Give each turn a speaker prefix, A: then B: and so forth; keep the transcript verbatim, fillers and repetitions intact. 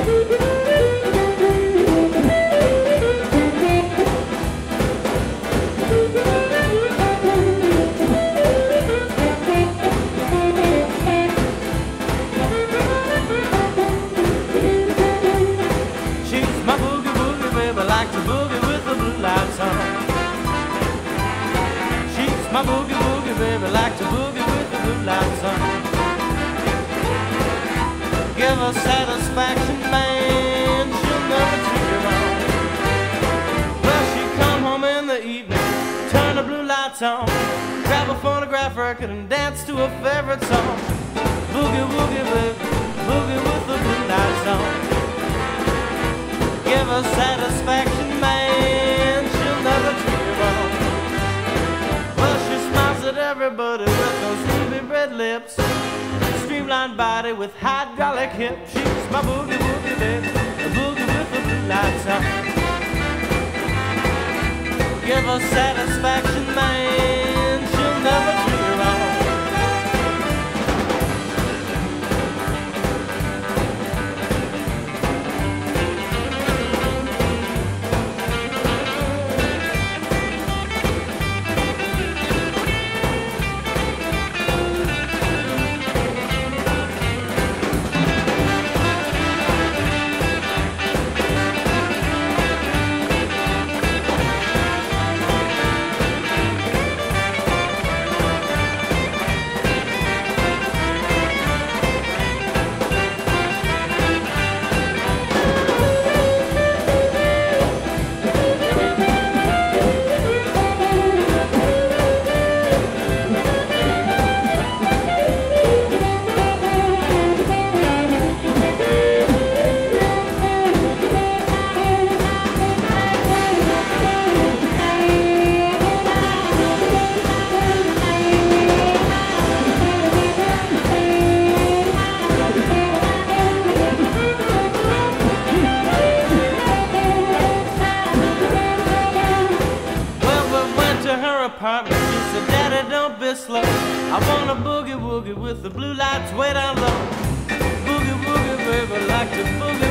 A: My boogie woogie baby like to boogie with the blue lights on. Give her satisfaction, man, she'll never treat you wrong. Well, she come home in the evening, turn the blue lights on, grab a phonograph record and dance to her favorite song. Boogie woogie baby, boogie with the blue lights on. Give her satisfaction, man, she'll never treat you wrong. Everybody with those ruby red lips, streamlined body with hydraulic hips. She's my boogie woogie baby, a boogie with the blue lights on. Give her satisfaction, man, she'll never treat you wrong. Apartment. She said, Daddy, don't be slow. I want a boogie woogie with the blue lights way down low. Boogie woogie, baby, like the boogie.